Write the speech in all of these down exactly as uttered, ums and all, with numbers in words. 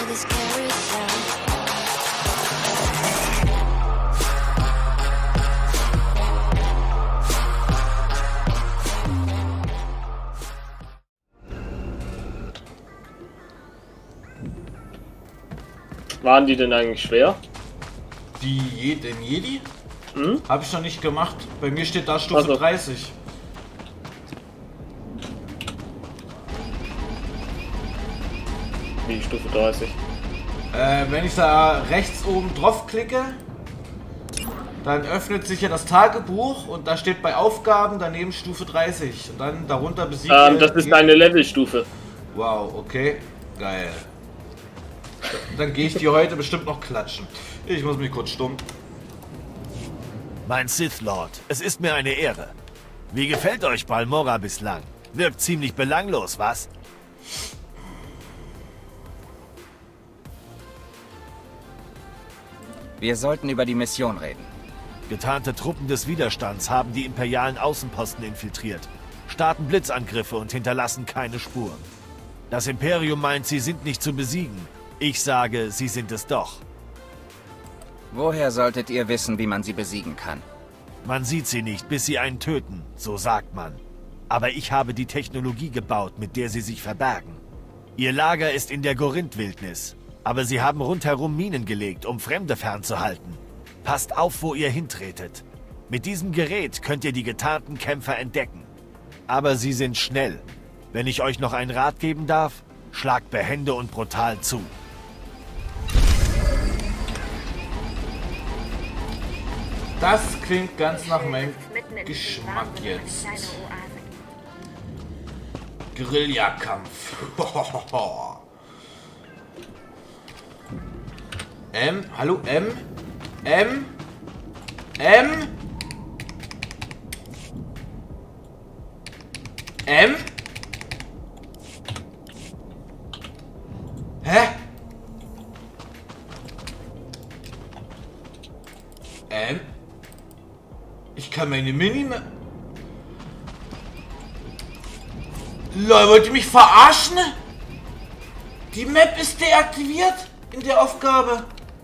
Waren die denn eigentlich schwer? Die Je den Jedi? Hm? Habe ich noch nicht gemacht. Bei mir steht da Stufe also. dreißig. Wie Stufe dreißig? Äh, wenn ich da rechts oben drauf klicke, dann öffnet sich ja das Tagebuch und da steht bei Aufgaben daneben Stufe dreißig. Und dann darunter besiegt ähm, das ist eine Levelstufe. Wow, okay. Geil. Dann gehe ich die heute bestimmt noch klatschen. Ich muss mich kurz stumm. Mein Sith Lord, es ist mir eine Ehre. Wie gefällt euch Balmorra bislang? Wirkt ziemlich belanglos, was? Wir sollten über die Mission reden. Getarnte Truppen des Widerstands haben die imperialen Außenposten infiltriert, starten Blitzangriffe und hinterlassen keine Spuren. Das Imperium meint, sie sind nicht zu besiegen. Ich sage, sie sind es doch. Woher solltet ihr wissen, wie man sie besiegen kann? Man sieht sie nicht, bis sie einen töten, so sagt man. Aber ich habe die Technologie gebaut, mit der sie sich verbergen. Ihr Lager ist in der Gorint-Wildnis, aber sie haben rundherum Minen gelegt, um Fremde fernzuhalten. Passt auf, wo ihr hintretet. Mit diesem Gerät könnt ihr die getarnten Kämpfer entdecken. Aber sie sind schnell. Wenn ich euch noch einen Rat geben darf, schlagt behende und brutal zu. Das klingt ganz nach meinem Geschmack jetzt. Guerillakampf. M, hallo M, M, M, M. Hä? Ähm? Ich kann meine Minimap... Lol, wollt ihr mich verarschen? Die Map ist deaktiviert in der Aufgabe.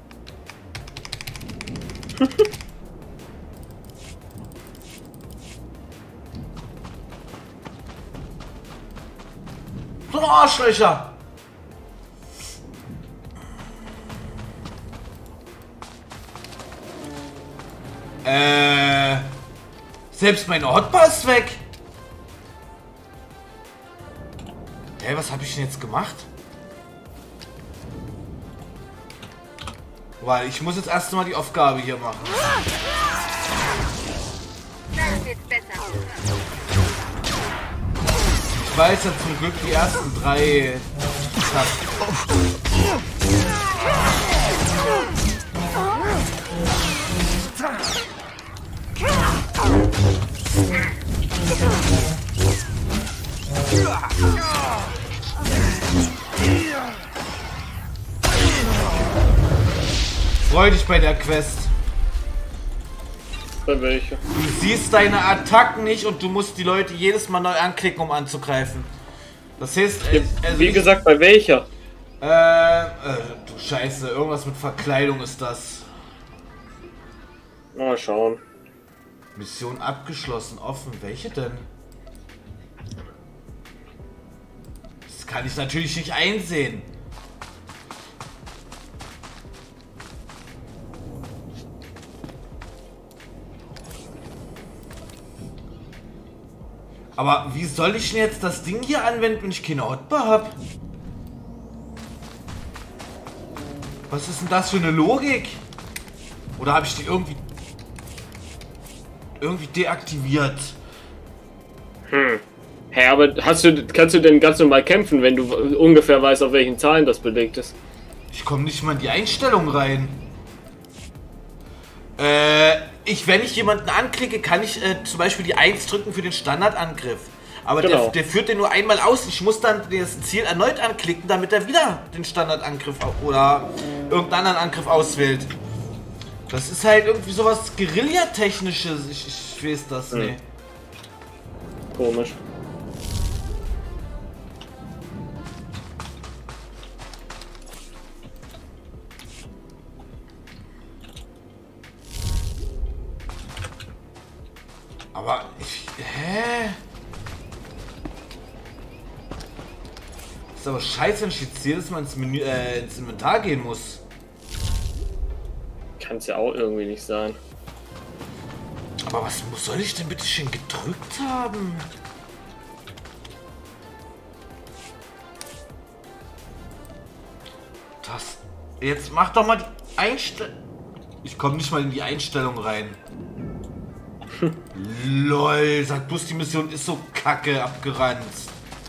So Arschlöcher. Äh, selbst meine Hotbar ist weg. Hä, hey, was habe ich denn jetzt gemacht? Weil ich muss jetzt erst mal die Aufgabe hier machen. Ich weiß ja zum Glück die ersten drei. Freu dich bei der Quest. Bei welcher? Du siehst deine Attacken nicht und du musst die Leute jedes Mal neu anklicken, um anzugreifen. Das heißt, äh, also wie gesagt, bei welcher? Äh, äh, du Scheiße, irgendwas mit Verkleidung ist das. Mal schauen. Mission abgeschlossen, offen. Welche denn? Das kann ich natürlich nicht einsehen. Aber wie soll ich denn jetzt das Ding hier anwenden, wenn ich keine Hotbar habe? Was ist denn das für eine Logik? Oder habe ich die irgendwie irgendwie deaktiviert? Hm. Hä, aber hast du, kannst du denn ganz normal kämpfen, wenn du ungefähr weißt, auf welchen Zahlen das belegt ist? Ich komme nicht mal in die Einstellung rein. Äh, ich, wenn ich jemanden anklicke, kann ich äh, zum Beispiel die eins drücken für den Standardangriff. Aber genau. der, der führt den nur einmal aus. Ich muss dann das Ziel erneut anklicken, damit er wieder den Standardangriff oder irgendeinen anderen Angriff auswählt. Das ist halt irgendwie sowas Guerilla-technisches. Ich, ich weiß das hm. nicht. Komisch. Aber ich... Hä? Ist aber scheiße, wenn ich jetzt jedes Mal ins Menü, äh, ins Inventar gehen muss. Kann es ja auch irgendwie nicht sein. Aber was soll ich denn bitte schön gedrückt haben? Das... Jetzt mach doch mal die Einstellung... Ich komme nicht mal in die Einstellung rein. Lol, sag bloß, die Mission ist so kacke abgeranzt.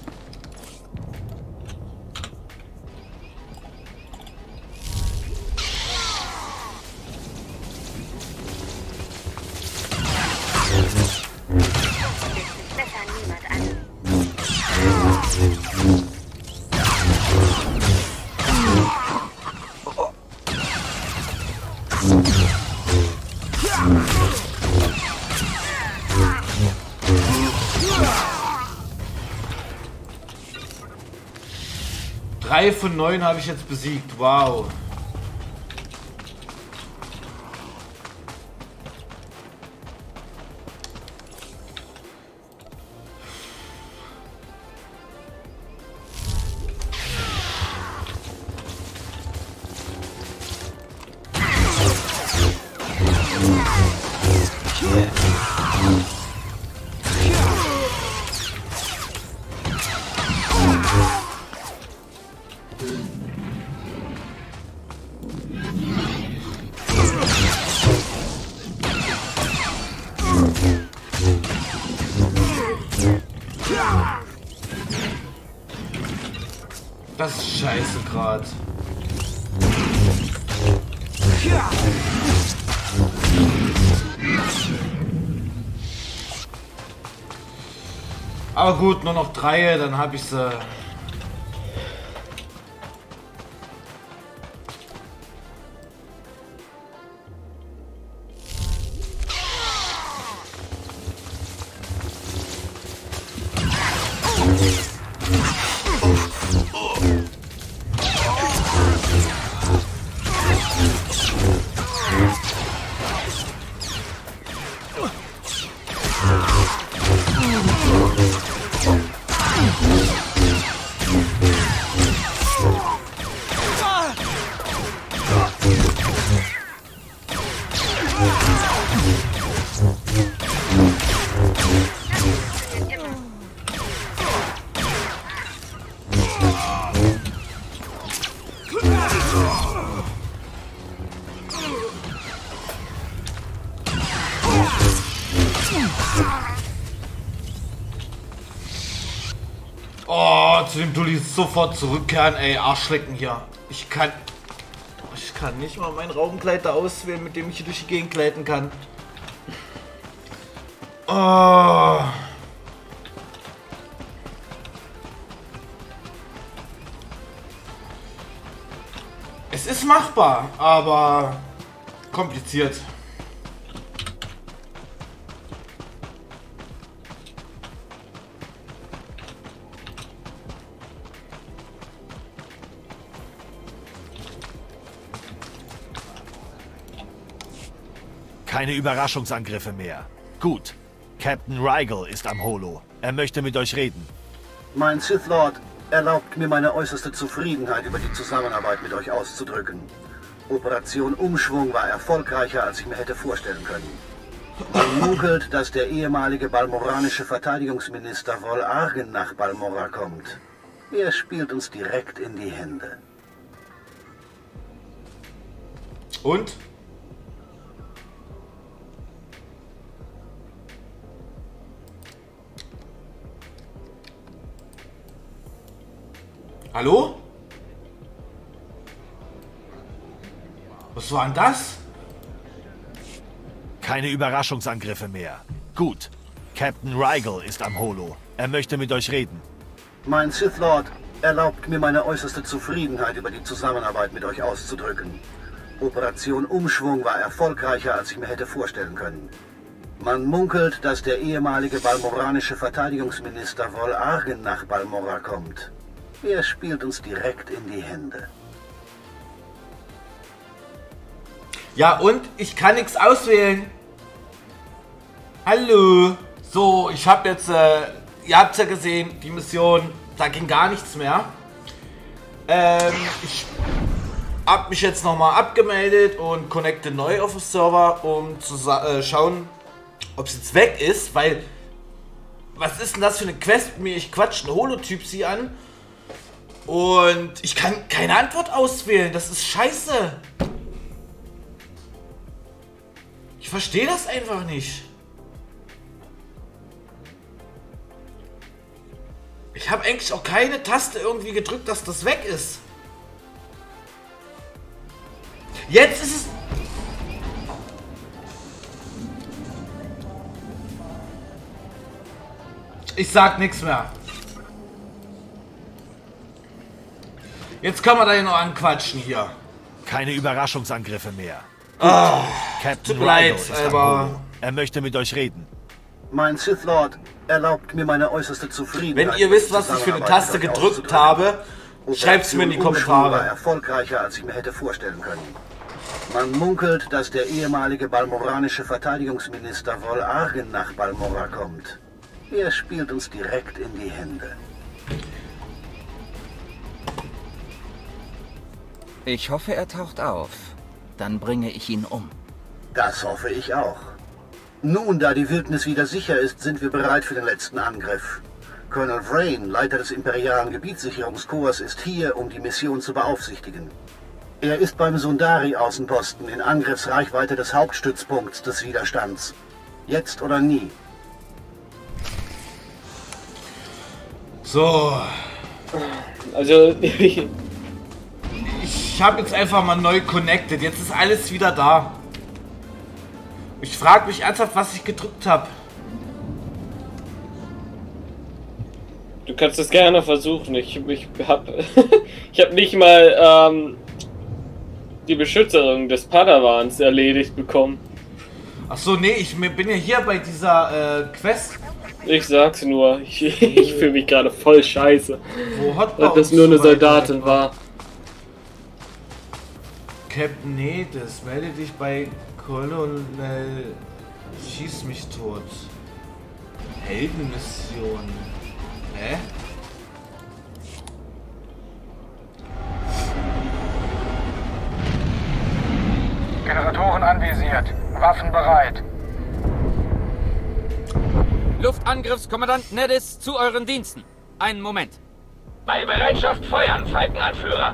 Drei von neun habe ich jetzt besiegt. Wow. Das ist scheiße gerade. Aber gut, nur noch drei, dann habe ich sie. Oh, zu dem Dulli sofort zurückkehren, ey, Arschlecken hier. Ich kann... Ich kann nicht mal meinen Raumgleiter auswählen, mit dem ich hier durch die Gegend gleiten kann. Oh. Es ist machbar, aber kompliziert. Keine Überraschungsangriffe mehr. Gut. Captain Rigel ist am Holo. Er möchte mit euch reden. Mein Sith Lord erlaubt mir meine äußerste Zufriedenheit über die Zusammenarbeit mit euch auszudrücken. Operation Umschwung war erfolgreicher, als ich mir hätte vorstellen können. Man munkelt, dass der ehemalige balmoranische Verteidigungsminister Vol Argen nach Balmorra kommt. Er spielt uns direkt in die Hände. Und? Hallo? Was war denn das? Keine Überraschungsangriffe mehr. Gut. Captain Rigel ist am Holo. Er möchte mit euch reden. Mein Sith Lord erlaubt mir meine äußerste Zufriedenheit über die Zusammenarbeit mit euch auszudrücken. Operation Umschwung war erfolgreicher, als ich mir hätte vorstellen können. Man munkelt, dass der ehemalige balmoranische Verteidigungsminister Vol Argen nach Balmorra kommt. Er spielt uns direkt in die Hände. Ja, und ich kann nichts auswählen. Hallo. So, ich habe jetzt, äh, ihr habt ja gesehen, die Mission, da ging gar nichts mehr. Ähm, ich habe mich jetzt nochmal abgemeldet und connecte neu auf den Server, um zu äh, schauen, ob es jetzt weg ist, weil, was ist denn das für eine Quest? Mir ich quatsch einen Holotyp sie an und ich kann keine Antwort auswählen, das ist scheiße. Ich verstehe das einfach nicht. Ich habe eigentlich auch keine Taste irgendwie gedrückt, dass das weg ist. Jetzt ist es... Ich sag nichts mehr. Jetzt können wir da ja noch anquatschen hier. Keine Überraschungsangriffe mehr. Ah, Captain tut mir leid, Rhino ist am aber... Boden. Er möchte mit euch reden. Mein Sith Lord erlaubt mir meine äußerste Zufriedenheit. Wenn ihr wisst, was ich für eine Taste gedrückt habe, schreibt es mir in die Kommentare. War erfolgreicher, als ich mir hätte vorstellen können. Man munkelt, dass der ehemalige balmoranische Verteidigungsminister Vol Argen nach Balmora kommt. Er spielt uns direkt in die Hände. Ich hoffe, er taucht auf. Dann bringe ich ihn um. Das hoffe ich auch. Nun, da die Wildnis wieder sicher ist, sind wir bereit für den letzten Angriff. Colonel Vrain, Leiter des imperialen Gebietssicherungskorps, ist hier, um die Mission zu beaufsichtigen. Er ist beim Sundari-Außenposten in Angriffsreichweite des Hauptstützpunkts des Widerstands. Jetzt oder nie. So. Also, ich habe jetzt einfach mal neu connected. Jetzt ist alles wieder da. Ich frage mich ernsthaft, was ich gedrückt habe. du kannst es gerne versuchen. Ich, ich habe ich hab nicht mal ähm, die Beschützerin des Padawans erledigt bekommen. Ach so, nee, ich bin ja hier bei dieser äh, Quest. Ich sag's nur, ich, ich fühle mich gerade voll scheiße. Wo hat dass das nur eine Soldatin war. Captain Nedes, melde dich bei Colonel Schieß mich tot. Heldenmission. Hä? Generatoren anvisiert. Waffen bereit. Luftangriffskommandant Nedis zu euren Diensten. Einen Moment. Bei Bereitschaft feuern, Falkenanführer.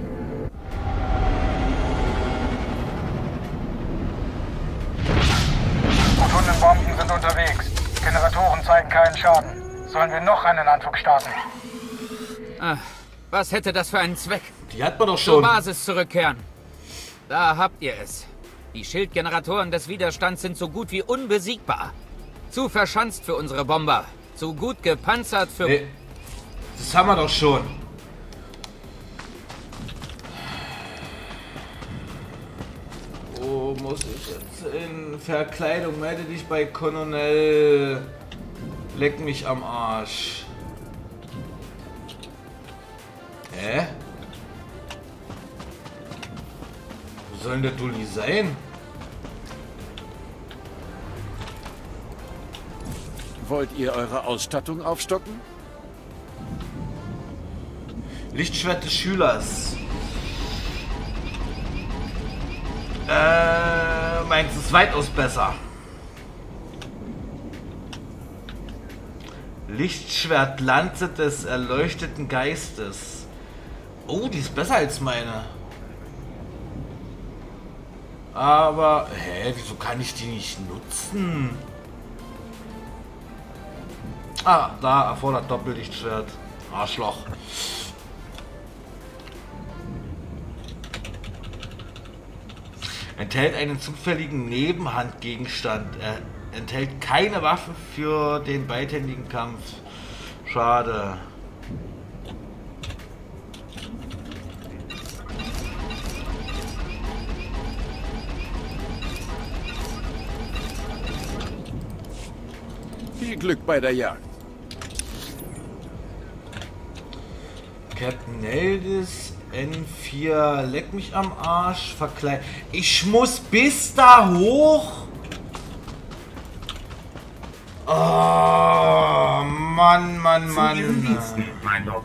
Rotundenbomben sind unterwegs. Generatoren zeigen keinen Schaden. Sollen wir noch einen Anflug starten? Ah, was hätte das für einen Zweck? Die hat man doch Zur schon. Basis zurückkehren. Da habt ihr es. Die Schildgeneratoren des Widerstands sind so gut wie unbesiegbar. Zu verschanzt für unsere Bomber. Zu gut gepanzert für... Nee, das haben wir doch schon. Wo muss ich jetzt in Verkleidung? Melde dich bei Colonel. Leck mich am Arsch. Hä? Wo soll denn der Dulli sein? Wollt ihr eure Ausstattung aufstocken? Lichtschwert des Schülers. Äh, meins ist weitaus besser. Lichtschwert Lanze des erleuchteten Geistes. Oh, die ist besser als meine. Aber, hä, wieso kann ich die nicht nutzen? Ah, da erfordert Doppellichtschwert. Arschloch. Enthält einen zufälligen Nebenhandgegenstand. Er enthält keine Waffe für den beidhändigen Kampf. Schade. Viel Glück bei der Jagd. Captain Neldis, N vier, leck mich am Arsch, verkleiden. Ich muss bis da hoch. Oh, Mann, Mann, Mann. Zu Ihren Diensten, mein Lord.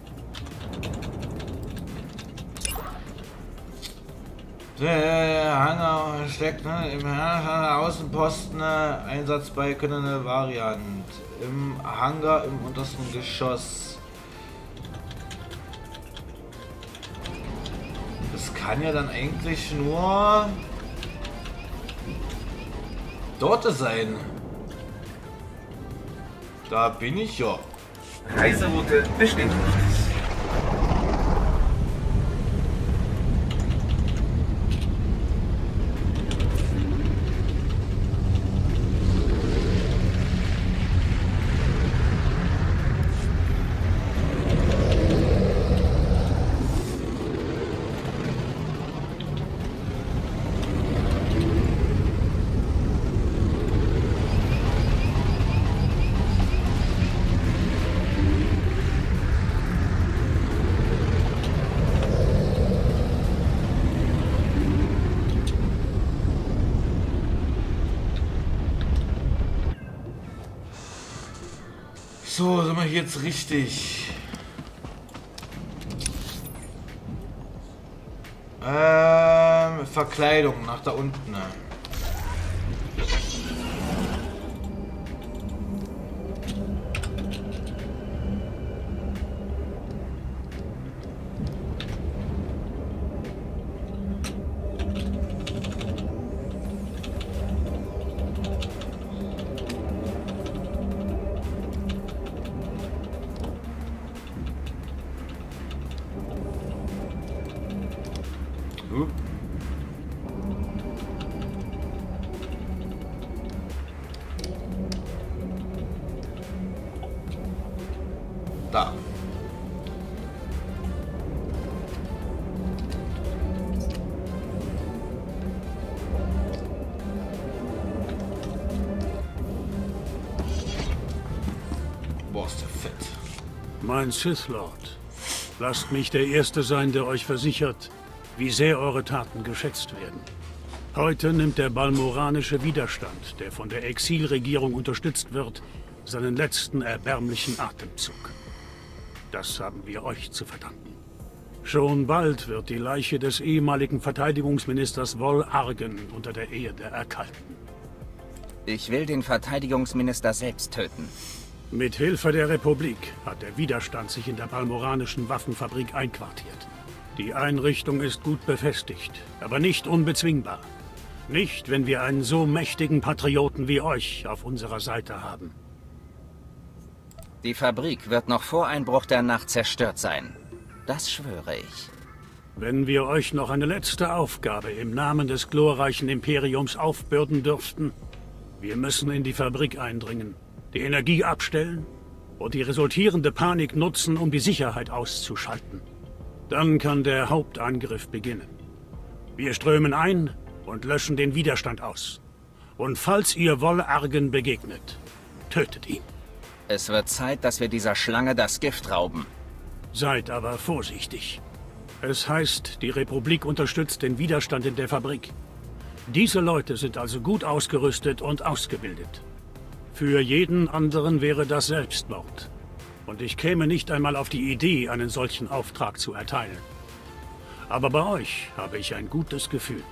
Der Hangar steckt ne, im Außenposten, ne, Einsatz bei können Variant. Im Hangar im untersten Geschoss. Das kann ja dann eigentlich nur dort sein. Da bin ich ja. Reiseroute bestätigt. So, sind wir jetzt richtig. Ähm, Verkleidung nach da unten. Da. Boah, ist der fett. Mein Sith Lord, lasst mich der Erste sein, der euch versichert, wie sehr eure Taten geschätzt werden. Heute nimmt der balmoranische Widerstand, der von der Exilregierung unterstützt wird, seinen letzten erbärmlichen Atemzug. Das haben wir euch zu verdanken. Schon bald wird die Leiche des ehemaligen Verteidigungsministers Wol Argen unter der Erde erkalten. Ich will den Verteidigungsminister selbst töten. Mit Hilfe der Republik hat der Widerstand sich in der balmoranischen Waffenfabrik einquartiert. Die Einrichtung ist gut befestigt, aber nicht unbezwingbar. Nicht, wenn wir einen so mächtigen Patrioten wie euch auf unserer Seite haben. Die Fabrik wird noch vor Einbruch der Nacht zerstört sein. Das schwöre ich. Wenn wir euch noch eine letzte Aufgabe im Namen des glorreichen Imperiums aufbürden dürften, wir müssen in die Fabrik eindringen, die Energie abstellen und die resultierende Panik nutzen, um die Sicherheit auszuschalten. Dann kann der Hauptangriff beginnen. Wir strömen ein und löschen den Widerstand aus. Und falls ihr Wol Argen begegnet, tötet ihn. Es wird Zeit, dass wir dieser Schlange das Gift rauben. Seid aber vorsichtig. Es heißt, die Republik unterstützt den Widerstand in der Fabrik. Diese Leute sind also gut ausgerüstet und ausgebildet. Für jeden anderen wäre das Selbstmord. Und ich käme nicht einmal auf die Idee, einen solchen Auftrag zu erteilen. Aber bei euch habe ich ein gutes Gefühl.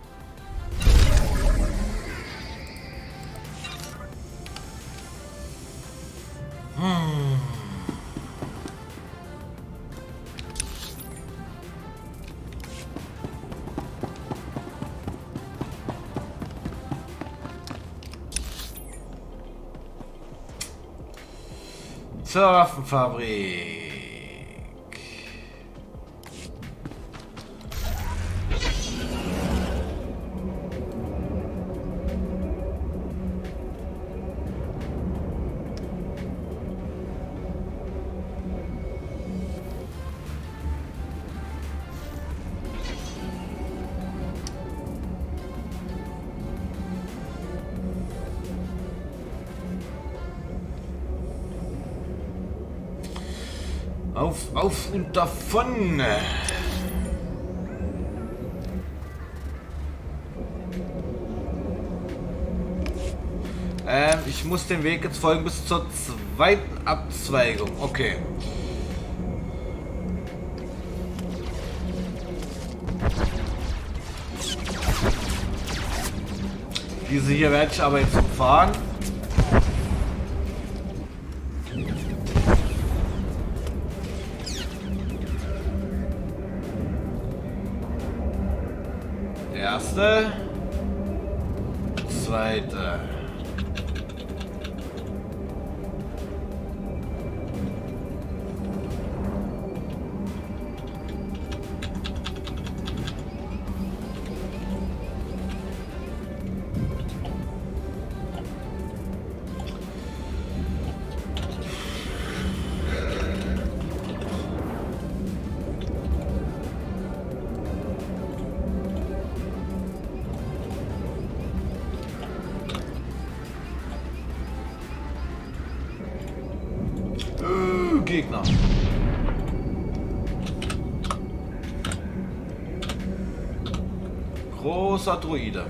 Hm. Zur Waffenfabrik. Auf, auf und davon! Ähm, ich muss den Weg jetzt folgen bis zur zweiten Abzweigung. Okay. Diese hier werde ich aber jetzt umfahren. Erste. Zweite. Gegner. Großer Druide.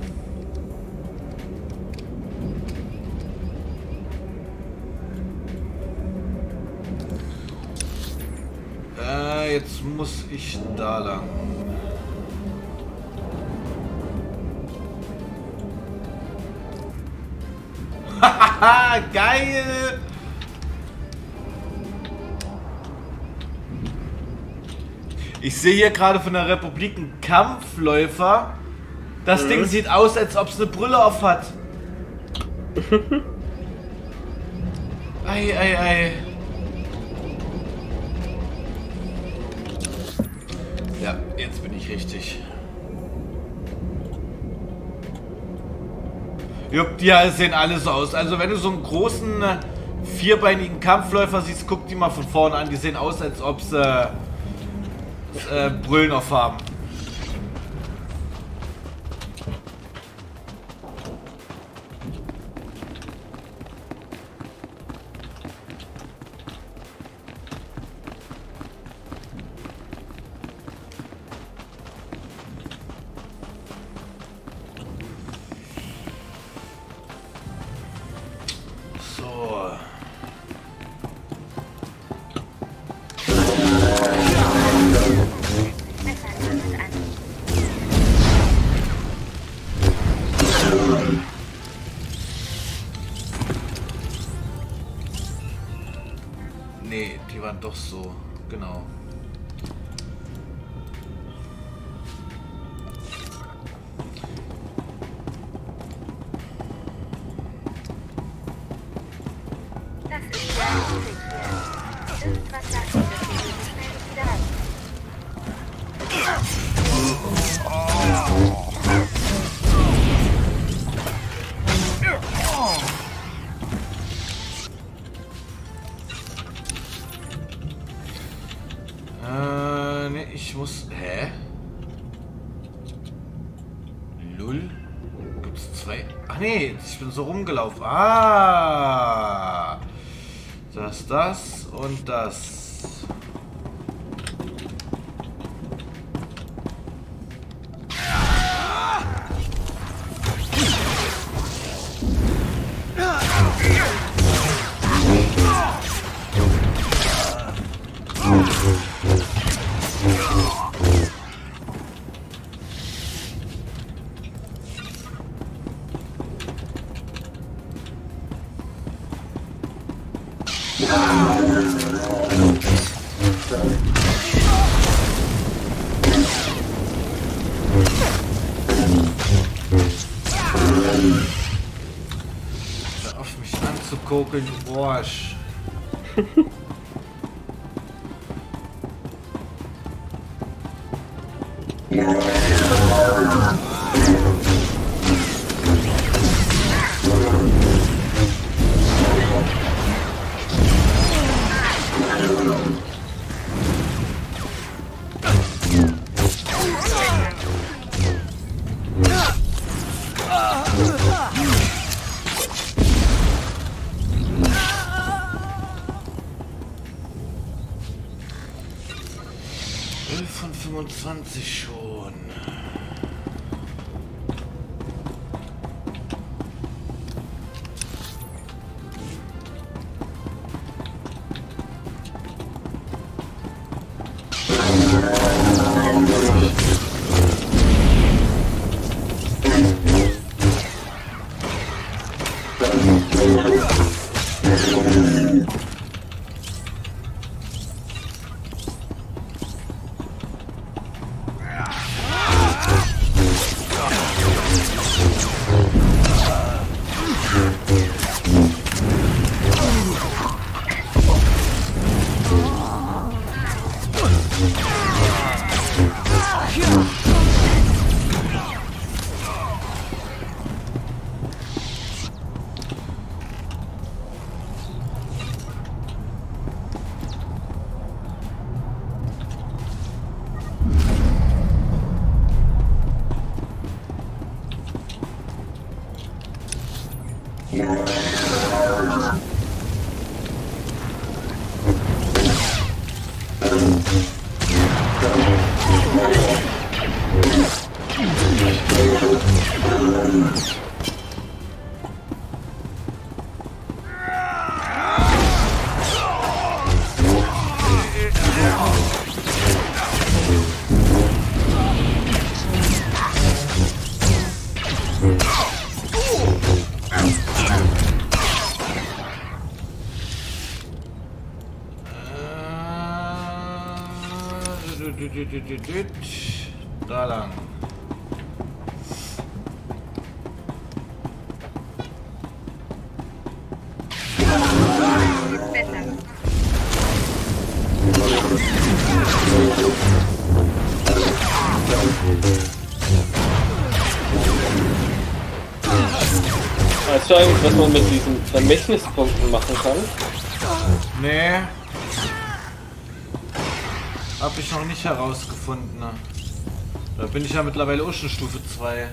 Äh, jetzt muss ich da lang. Hahaha, geil! Ich sehe hier gerade von der Republik einen Kampfläufer. Das mhm. Ding sieht aus, als ob es eine Brille auf hat. Ei, ei, ei. Ja, jetzt bin ich richtig. Jupp, die sehen alle so aus. Also wenn du so einen großen, vierbeinigen Kampfläufer siehst, guck die mal von vorne an. Die sehen aus, als ob sie... Äh, Äh, Brüllen auf haben. So. Nee, die waren doch so, genau. Das ist ja richtig hier. Irgendwas sagt mir, dass wir so schnell nicht wieder rein. Äh, ne, ich muss... Hä? Lull? Gibt's zwei? Ach nee, ich bin so rumgelaufen. Ah! Das, das und das. Hör auf mich anzukokeln, du Borsch. elf von fünfundzwanzig schon. Da lang. Weißt du eigentlich, was man mit diesen Vermächtnispunkten machen kann? Nee. Hab ich noch nicht herausgefunden. Da bin ich ja mittlerweile auch schon Stufe zwei.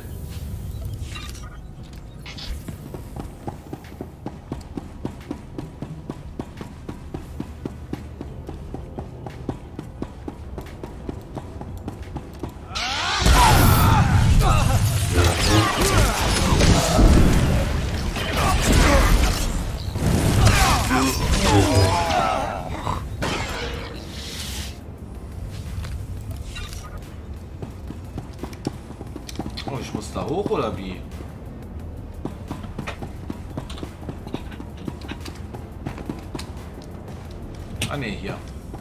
Oh, ich muss da hoch oder wie? Ah ne, hier.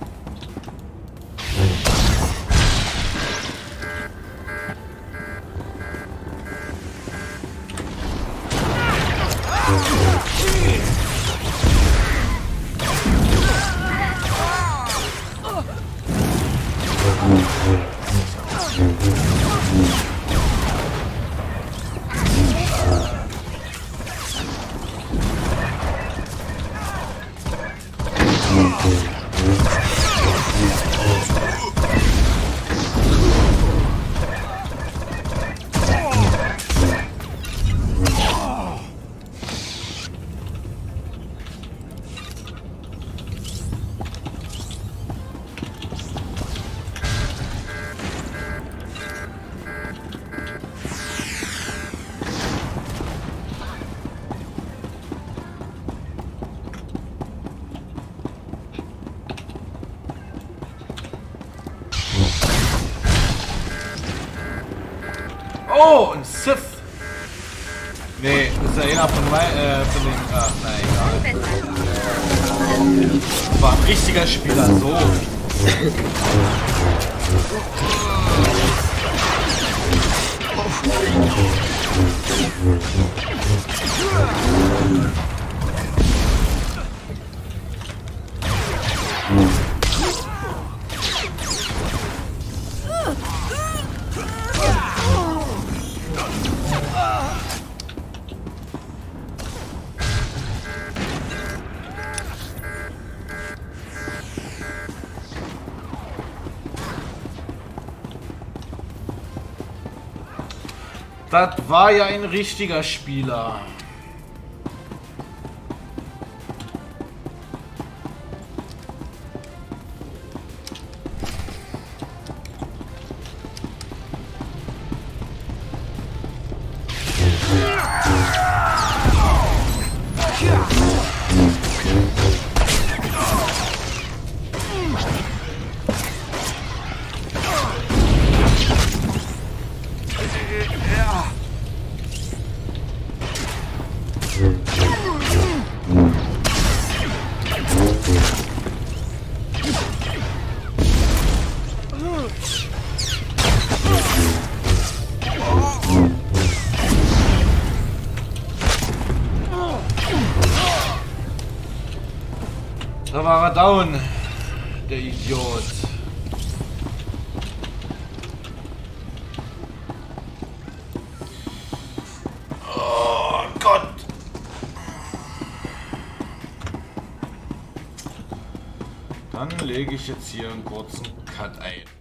Oh, ein Sith! Nee, ist ja einer von, mein, äh, von den... Ach, na egal. War ein richtiger Spieler, so. Das war ja ein richtiger Spieler. Da war er down, der Idiot. Dann lege ich jetzt hier einen kurzen Cut ein.